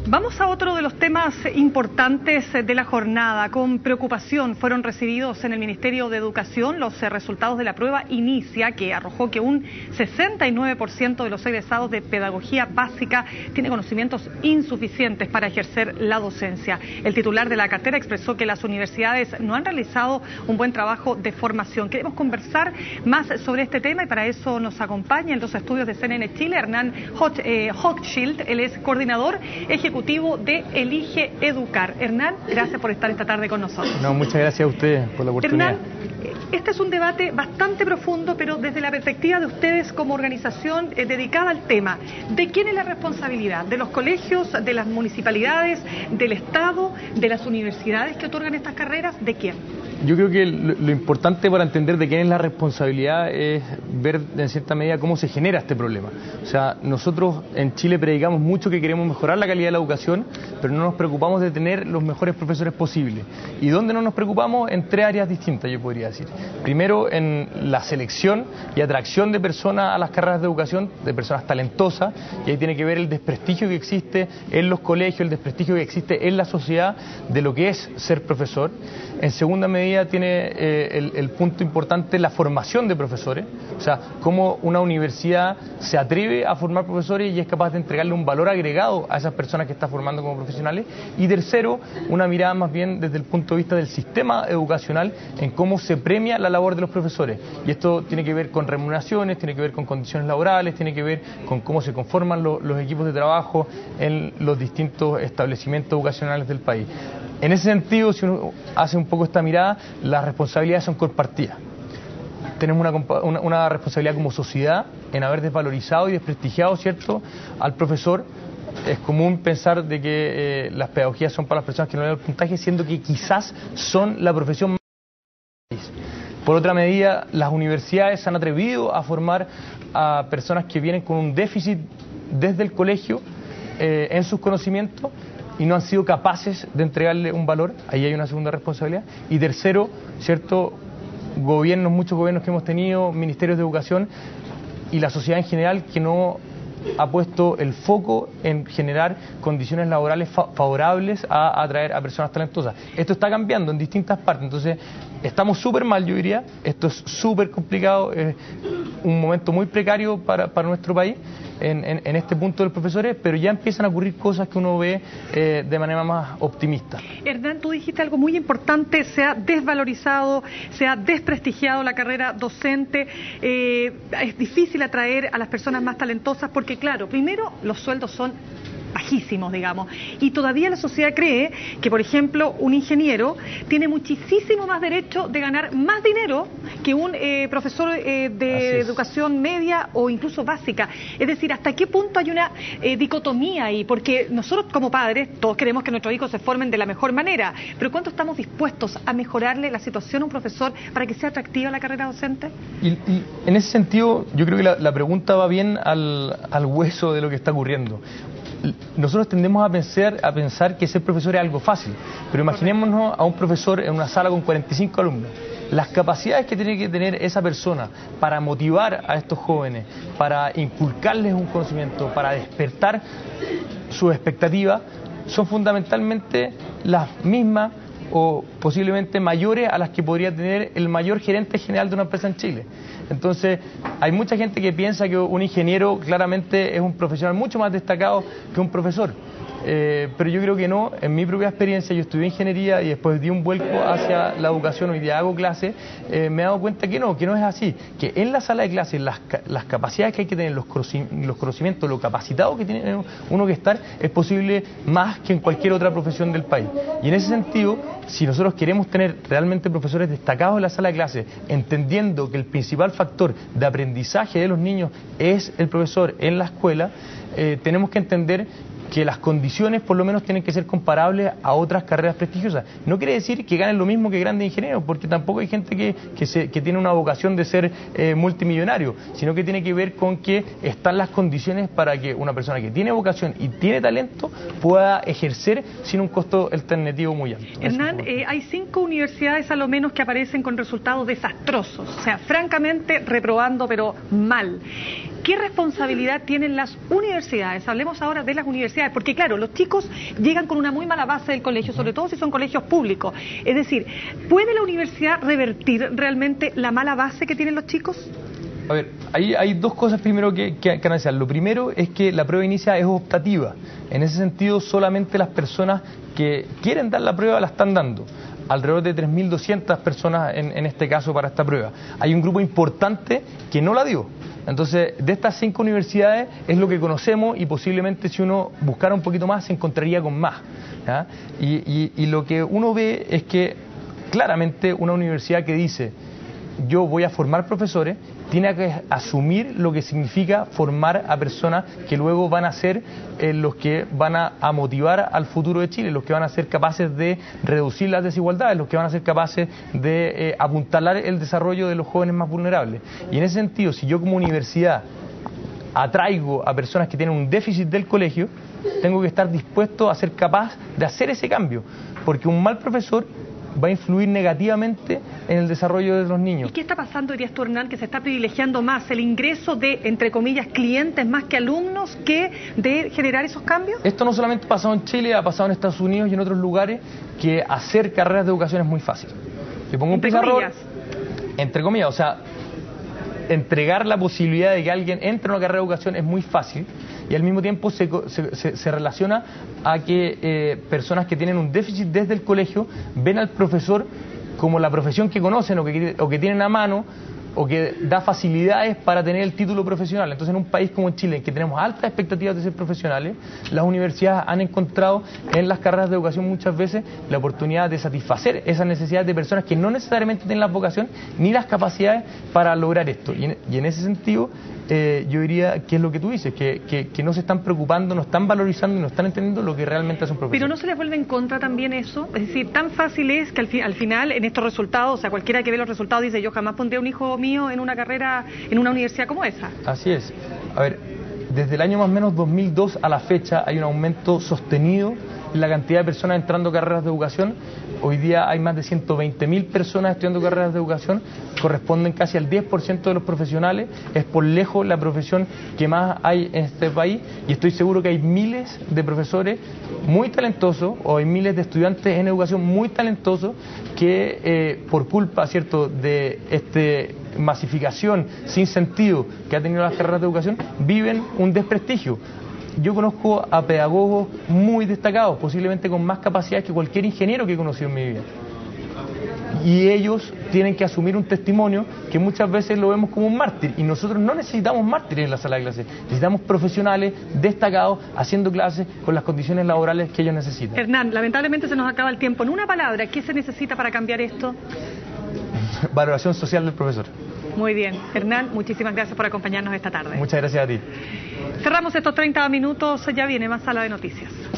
Vamos a otro de los temas importantes de la jornada. Con preocupación fueron recibidos en el Ministerio de Educación los resultados de la prueba Inicia, que arrojó que un 69% de los egresados de pedagogía básica tiene conocimientos insuficientes para ejercer la docencia. El titular de la cartera expresó que las universidades no han realizado un buen trabajo de formación. Queremos conversar más sobre este tema y para eso nos acompaña en los estudios de CNN Chile Hernán Hochschild. Él es coordinador ejecutivo de Elige Educar. Hernán, gracias por estar esta tarde con nosotros. No, muchas gracias a ustedes por la oportunidad. Hernán, este es un debate bastante profundo, pero desde la perspectiva de ustedes como organización dedicada al tema, ¿de quién es la responsabilidad? ¿De los colegios, de las municipalidades, del Estado, de las universidades que otorgan estas carreras? ¿De quién? Yo creo que lo importante para entender de quién es la responsabilidad es ver en cierta medida cómo se genera este problema. O sea, nosotros en Chile predicamos mucho que queremos mejorar la calidad de la educación, pero no nos preocupamos de tener los mejores profesores posibles. ¿Y dónde no nos preocupamos? En tres áreas distintas, yo podría decir. Primero, en la selección y atracción de personas a las carreras de educación, de personas talentosas, y ahí tiene que ver el desprestigio que existe en los colegios, el desprestigio que existe en la sociedad de lo que es ser profesor. En segunda medida, tiene el punto importante, la formación de profesores, o sea, cómo una universidad se atreve a formar profesores y es capaz de entregarle un valor agregado a esas personas que está formando como profesionales. Y tercero, una mirada más bien desde el punto de vista del sistema educacional en cómo se premia la labor de los profesores. Y esto tiene que ver con remuneraciones, tiene que ver con condiciones laborales, tiene que ver con cómo se conforman los equipos de trabajo en los distintos establecimientos educacionales del país. En ese sentido, si uno hace un poco esta mirada, las responsabilidades son compartidas. Tenemos una responsabilidad como sociedad en haber desvalorizado y desprestigiado, ¿cierto?, al profesor. Es común pensar de que las pedagogías son para las personas que no le dan el puntaje, siendo que quizás son la profesión más. Por otra medida, las universidades se han atrevido a formar a personas que vienen con un déficit desde el colegio en sus conocimientos, y no han sido capaces de entregarle un valor. Ahí hay una segunda responsabilidad. Y tercero, ¿cierto?, gobiernos, muchos gobiernos que hemos tenido, ministerios de educación y la sociedad en general que no ha puesto el foco en generar condiciones laborales favorables a atraer a personas talentosas. Esto está cambiando en distintas partes, entonces estamos súper mal, yo diría, esto es súper complicado, es un momento muy precario para nuestro país en este punto de los profesores, pero ya empiezan a ocurrir cosas que uno ve de manera más optimista. Hernán, tú dijiste algo muy importante, se ha desvalorizado, se ha desprestigiado la carrera docente, es difícil atraer a las personas más talentosas porque, claro, primero los sueldos son bajísimos, digamos, y todavía la sociedad cree que, por ejemplo, un ingeniero tiene muchísimo más derecho de ganar más dinero que un profesor de educación media o incluso básica. Es decir, ¿hasta qué punto hay una dicotomía ahí? Porque nosotros como padres todos queremos que nuestros hijos se formen de la mejor manera, pero ¿cuánto estamos dispuestos a mejorarle la situación a un profesor para que sea atractiva la carrera docente? Y en ese sentido, yo creo que la pregunta va bien al hueso de lo que está ocurriendo. Nosotros tendemos a pensar que ser profesor es algo fácil, pero imaginémonos a un profesor en una sala con 45 alumnos. Las capacidades que tiene que tener esa persona para motivar a estos jóvenes, para inculcarles un conocimiento, para despertar sus expectativas, son fundamentalmente las mismas o posiblemente mayores a las que podría tener el mayor gerente general de una empresa en Chile. Entonces, hay mucha gente que piensa que un ingeniero claramente es un profesional mucho más destacado que un profesor. Pero yo creo que no. En mi propia experiencia, yo estudié ingeniería y después di un vuelco hacia la educación, hoy día hago clase, me he dado cuenta que no es así, que en la sala de clases las capacidades que hay que tener, los conocimientos, lo capacitado que tiene uno que estar, es posible más que en cualquier otra profesión del país. Y en ese sentido, si nosotros queremos tener realmente profesores destacados en la sala de clases, entendiendo que el principal factor de aprendizaje de los niños es el profesor en la escuela, tenemos que entender que las condiciones por lo menos tienen que ser comparables a otras carreras prestigiosas. No quiere decir que ganen lo mismo que grandes ingenieros, porque tampoco hay gente que tiene una vocación de ser multimillonario, sino que tiene que ver con que están las condiciones para que una persona que tiene vocación y tiene talento pueda ejercer sin un costo alternativo muy alto. Hernán, hay 5 universidades a lo menos que aparecen con resultados desastrosos, o sea, francamente reprobando, pero mal. ¿Qué responsabilidad tienen las universidades? Hablemos ahora de las universidades, porque claro, los chicos llegan con una muy mala base del colegio, sobre todo si son colegios públicos. Es decir, ¿puede la universidad revertir realmente la mala base que tienen los chicos? A ver, hay dos cosas primero que analizar. Lo primero es que la prueba inicia es optativa. En ese sentido, solamente las personas que quieren dar la prueba la están dando. Alrededor de 3.200 personas en este caso para esta prueba. Hay un grupo importante que no la dio. Entonces, de estas 5 universidades es lo que conocemos y posiblemente si uno buscara un poquito más se encontraría con más, ¿ya? Y lo que uno ve es que claramente una universidad que dice yo voy a formar profesores, tiene que asumir lo que significa formar a personas que luego van a ser los que van a motivar al futuro de Chile, los que van a ser capaces de reducir las desigualdades, los que van a ser capaces de apuntalar el desarrollo de los jóvenes más vulnerables. Y en ese sentido, si yo como universidad atraigo a personas que tienen un déficit del colegio, tengo que estar dispuesto a ser capaz de hacer ese cambio, porque un mal profesor va a influir negativamente en el desarrollo de los niños. ¿Y qué está pasando, dirías tú, Hernán, que se está privilegiando más el ingreso de, entre comillas, clientes más que alumnos que de generar esos cambios? Esto no solamente ha pasado en Chile, ha pasado en Estados Unidos y en otros lugares, que hacer carreras de educación es muy fácil. Le pongo un pizarrón, entre comillas, o sea, entregar la posibilidad de que alguien entre en una carrera de educación es muy fácil y al mismo tiempo se relaciona a que personas que tienen un déficit desde el colegio ven al profesor como la profesión que conocen o que tienen a mano o que da facilidades para tener el título profesional. Entonces, en un país como Chile, en que tenemos altas expectativas de ser profesionales, las universidades han encontrado en las carreras de educación muchas veces la oportunidad de satisfacer esas necesidades de personas que no necesariamente tienen la vocación ni las capacidades para lograr esto. Y en ese sentido, yo diría que es lo que tú dices, que no se están preocupando, no están valorizando y no están entendiendo lo que realmente hace un profesor. Pero ¿no se les vuelve en contra también eso? Es decir, tan fácil es que al final, en estos resultados, o sea, cualquiera que ve los resultados dice, yo jamás pondré a un hijo mío en una carrera, en una universidad como esa. Así es. A ver, desde el año más o menos 2002 a la fecha hay un aumento sostenido en la cantidad de personas entrando a carreras de educación. Hoy día hay más de 120.000 personas estudiando carreras de educación, corresponden casi al 10% de los profesionales, es por lejos la profesión que más hay en este país y estoy seguro que hay miles de profesores muy talentosos o hay miles de estudiantes en educación muy talentosos que por culpa, ¿cierto?, de masificación sin sentido que ha tenido las carreras de educación, viven un desprestigio. Yo conozco a pedagogos muy destacados, posiblemente con más capacidades que cualquier ingeniero que he conocido en mi vida. Y ellos tienen que asumir un testimonio que muchas veces lo vemos como un mártir. Y nosotros no necesitamos mártires en la sala de clases, necesitamos profesionales destacados haciendo clases con las condiciones laborales que ellos necesitan. Hernán, lamentablemente se nos acaba el tiempo. En una palabra, ¿qué se necesita para cambiar esto? Valoración social del profesor. Muy bien. Hernán, muchísimas gracias por acompañarnos esta tarde. Muchas gracias a ti. Cerramos estos 30 minutos, ya viene más Sala de Noticias.